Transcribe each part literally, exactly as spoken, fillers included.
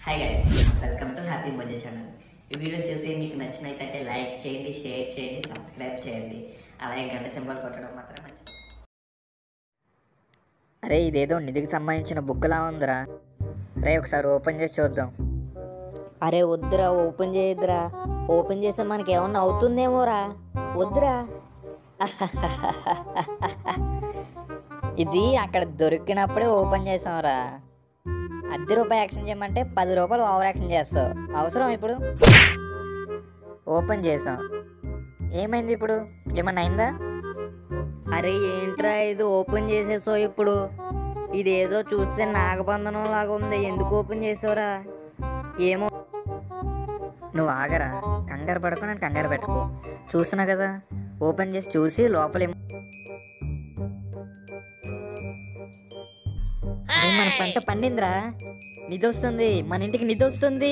Hi guys, welcome to happy మోజే channel. ఈ video చూసి మీకు నచ్చినట్లయితే లైక్ చేయండి, షేర్ చేయండి, సబ్స్క్రైబ్ చేయండి. అలాగే గంట సింబల్ కొట్టడం మాత్రం మర్చిపోకండి. అరే ఇదేదో నిధికి సంబంధించిన బుక్లా ఉందిరా. రే ఒకసారి ఓపెన్ చేసి చూద్దాం. అరే వద్దురా, ఓపెన్ చేయొద్దురా. ఓపెన్ చేస్తే మనకి ఏమన్నా అవుతుందేమోరా. వద్దురా. ఇది అక్కడ దొరికినప్పుడే ఓపెన్ చేసాంరా. అర్ధ రూపాయి యాక్షన్ చేయమంటే పది రూపాయలు ఓవర్ యాక్షన్ చేస్తావు. అవసరం ఇప్పుడు? ఓపెన్ చేసాం, ఏమైంది ఇప్పుడు? ఏమన్నా అయిందా? అరే ఏంట్రా ఇది ఓపెన్ చేసేసావు ఇప్పుడు? ఇదేదో చూస్తే నాగబంధనం లాగా ఉంది. ఎందుకు ఓపెన్ చేసావురా? ఏమో. నువ్వు ఆగరా, కంగారు పడకు, నేను కంగారు పెట్టుకో. చూస్తున్నా కదా, ఓపెన్ చేసి చూసి లోపల మన పంట పండిందిరా. నిధి వస్తుంది, మన ఇంటికి నిధి వస్తుంది.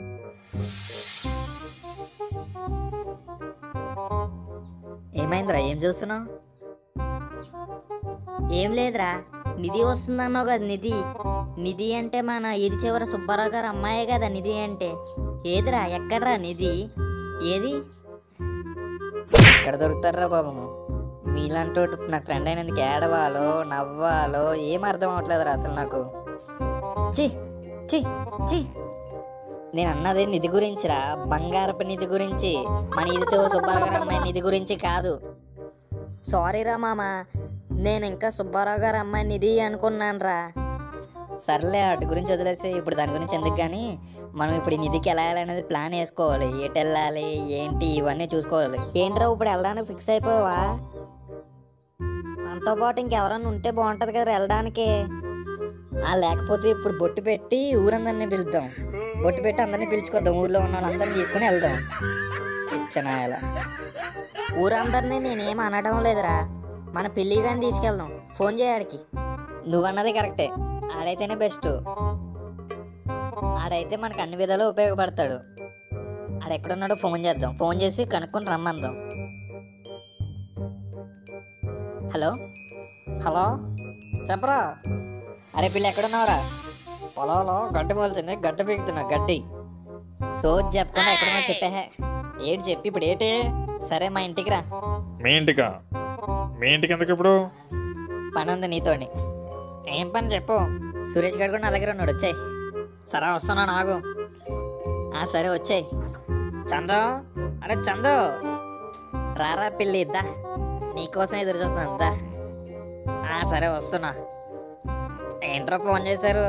ఏమైందిరా, ఏం చూస్తున్నావు? ఏం లేదురా, నిధి వస్తుందన్నావు కదా. నిధి నిధి అంటే మన ఇది చివర సుబ్బారావు గారు అమ్మాయే కదా నిధి అంటే. ఏదిరా, ఎక్కడరా నిధి? ఏది? ఎక్కడ దొరుకుతారా బాబు? మీలాంటి నా ఫ్రెండ్ అయినందుకు ఏడవాలో నవ్వాలో ఏం అర్థం అవ్వట్లేదురా అసలు నాకు. చి చి చి నేను అన్నది నిధి గురించిరా, బంగారపు నిధి గురించి. మన ఇది చివరి సుబ్బారావు గారు అమ్మాయి నిధి గురించి కాదు. సారీరా మామ, నేను ఇంకా సుబ్బారావు గారు అమ్మాయి నిధి అనుకున్నాను రా. సర్లే, వాటి గురించి వదిలేసి ఇప్పుడు దాని గురించి ఎందుకు. కానీ మనం ఇప్పుడు ఈ నిధికి ఎలా వెళ్ళాలనేది ప్లాన్ వేసుకోవాలి. ఎటు వెళ్ళాలి ఏంటి ఇవన్నీ చూసుకోవాలి. ఏంట్రా ఇప్పుడు వెళ్ళడానికి ఫిక్స్ అయిపోవా? మనతో పాటు ఇంకెవరన్నా ఉంటే బాగుంటుంది కదా వెళ్ళడానికి. ఆ లేకపోతే ఇప్పుడు బొట్టు పెట్టి ఊరందరినీ పిలుద్దాం. బొట్టు పెట్టి అందరినీ పిలుచుకొద్దాం. ఊర్లో ఉన్న వాళ్ళందరినీ తీసుకుని వెళ్దాం. ఇచ్చనాయాల ఊరందరినీ నేనేం అనడం లేదురా. మన పెళ్ళి కానీ తీసుకెళ్దాం. ఫోన్ చేయడానికి. నువ్వన్నది కరెక్టే, ఆడైతేనే బెస్ట్. ఆడైతే మనకు అన్ని విధాలు ఉపయోగపడతాడు. ఆడెక్కడున్నాడో ఫోన్ చేద్దాం. ఫోన్ చేసి కనుక్కొని రమ్మందాం. హలో హలో చెప్పరా. అరే పిల్ల ఎక్కడున్నావురా? పొలంలో గడ్డి మొలుతుంది, గడ్డ పీకుతున్నా గడ్డి. సోజ్ చెప్పకుండా ఎక్కడున్నా చెప్పే. ఏటి చెప్పి ఇప్పుడు ఏటి? సరే మా ఇంటికి రా. మీ ఇంటికా? మీ ఇంటికి ఎందుకు ఇప్పుడు? పని ఉంది నీతోని. ఏం పని చెప్పు. సురేష్ గారు కూడా నా దగ్గర ఉన్నాడు, వచ్చాయి. సరే వస్తున్నా నాకు. సరే వచ్చాయి. చందు, అరే చందు రారా పిల్లి, ఇద్దా నీకోసం ఎదురు చూస్తున్నా. ఇద్దా. సరే వస్తున్నా. ఏంట్రా ఫోన్ చేశారు?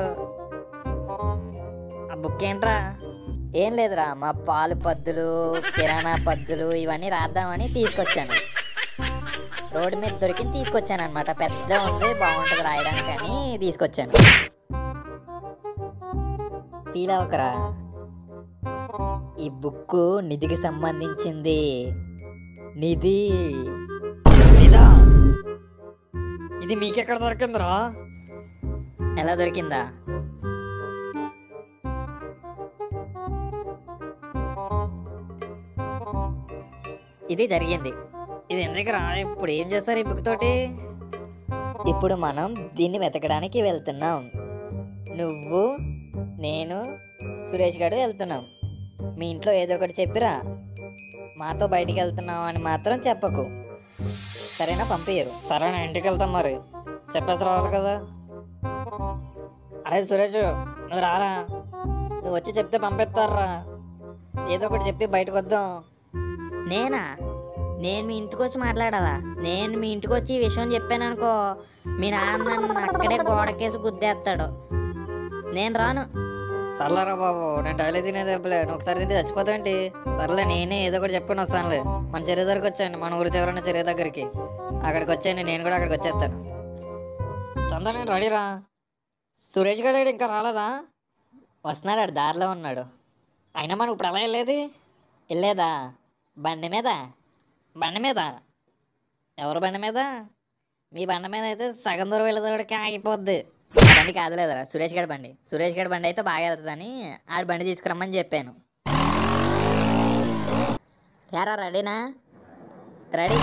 ఆ బుక్ ఏంట్రా? ఏం లేదురా, మా పాలు పద్దులు కిరాణా పద్దులు ఇవన్నీ రాద్దామని తీసుకొచ్చాను. రోడ్డు మీద దొరికి తీసుకొచ్చాను అనమాట. పెద్ద ఉంది, బాగుంటుంది రాయడానికి అని తీసుకొచ్చాను. ఫీల్ అవ్వకరా, ఈ బుక్ నిధికి సంబంధించింది. నిధి నిధా ఇది మీకెక్కడ దొరికిందిరా? ఎలా దొరికిందా? ఇది జరిగింది. ఇది ఎందుకురా? ఇప్పుడు ఏం చేస్తారు ఈ బుక్ తోటి? ఇప్పుడు మనం దీన్ని వెతకడానికి వెళ్తున్నాం. నువ్వు, నేను, సురేష్ గారు వెళ్తున్నాం. మీ ఇంట్లో ఏదో ఒకటి చెప్పిరా. మాతో బయటికి వెళ్తున్నావు అని మాత్రం చెప్పకు, సరేనా? పంపించరు. సరేనా, ఇంటికి వెళ్తాం. మరి చెప్పేసి రావాలి కదా. అరే సురేష్, నువ్వు రారా. నువ్వు వచ్చి చెప్తే పంపిస్తారా. ఏదో ఒకటి చెప్పి బయటకు వద్దాం. నేనా? నేను మీ ఇంటికి వచ్చి మాట్లాడాలా? నేను మీ ఇంటికి వచ్చి ఈ విషయం చెప్పాను అనుకో, మీ నాన్న నన్ను అక్కడే గోడకేసి గుద్దేస్తాడు. నేను రాను. సర్లేరా బాబు, నేను డైలీ తినేది చెప్పలే. నువ్వు ఒకసారి తింటే చచ్చిపోతావేంటి? సర్లే, నేనే ఏదో ఒకటి చెప్పుకొని వస్తానులే. మన చెరువు దగ్గరికి వచ్చాను, మన ఊరి చివరన్న చెరువు దగ్గరికి. అక్కడికి వచ్చాను, నేను కూడా అక్కడికి వచ్చేస్తాను. చందా నేను రెడీరా. సురేష్ గారు ఇంకా రాలేదా? వస్తున్నాడు, ఆడు దారిలో ఉన్నాడు. అయినా మనం ఇప్పుడు ఎలా వెళ్ళేది? వెళ్ళేదా బండి మీద? బండి మీద? ఎవరు బండి మీద? మీ బండి మీద అయితే సగం దూరం వెళ్ళేదోడికి ఆగిపోద్ది. బండి కాదులేదరా, సురేష్ గడి బండి. సురేష్ గడి బండి అయితే బాగా వెళ్తుందని ఆడి బండి తీసుకురమ్మని చెప్పాను. యారా రెడీనా? రెడీ.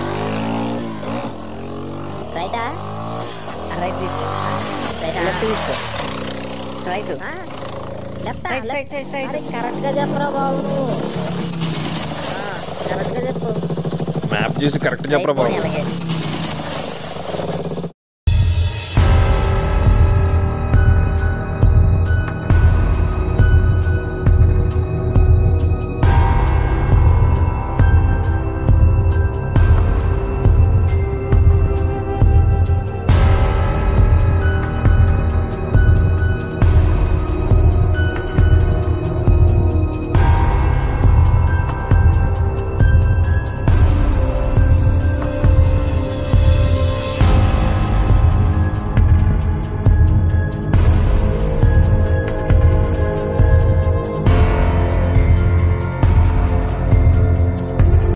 రైటా? రైట్ తీసుకో, రైట్ తీసుకో, straight. Left Straight, straight, straight, straight. Correct గా చెప్పరా బాబు నువ్వు కరెక్ట్ గా చెప్పు మ్యాప్ చూసి కరెక్ట్ చెప్పరా Right, బాబు అలాగే